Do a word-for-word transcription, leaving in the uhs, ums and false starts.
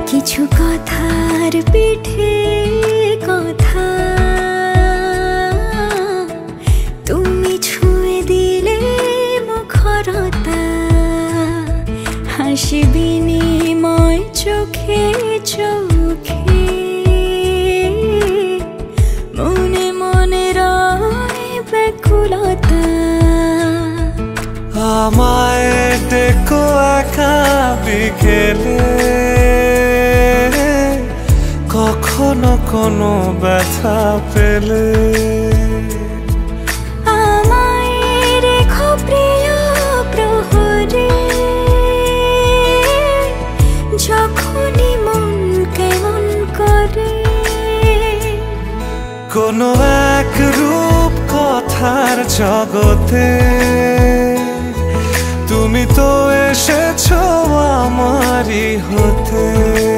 কিছু কথার পিঠে কথা তুমি ছুঁয়ে দিলে মুখরতা, হাসি বিনিময় চোখে চোখে, মনে মনে রয় ব্যাকুলতা। আমায় দেখো একা বিকেলে, কখনো কোনো ব্যথা পেলে আমায় রেখো প্রিয় প্রহরে, যখনই মন কেমন করে। কোনো এক রূপ কথার জগতে তুমি তো এসেছো আমারই হতে।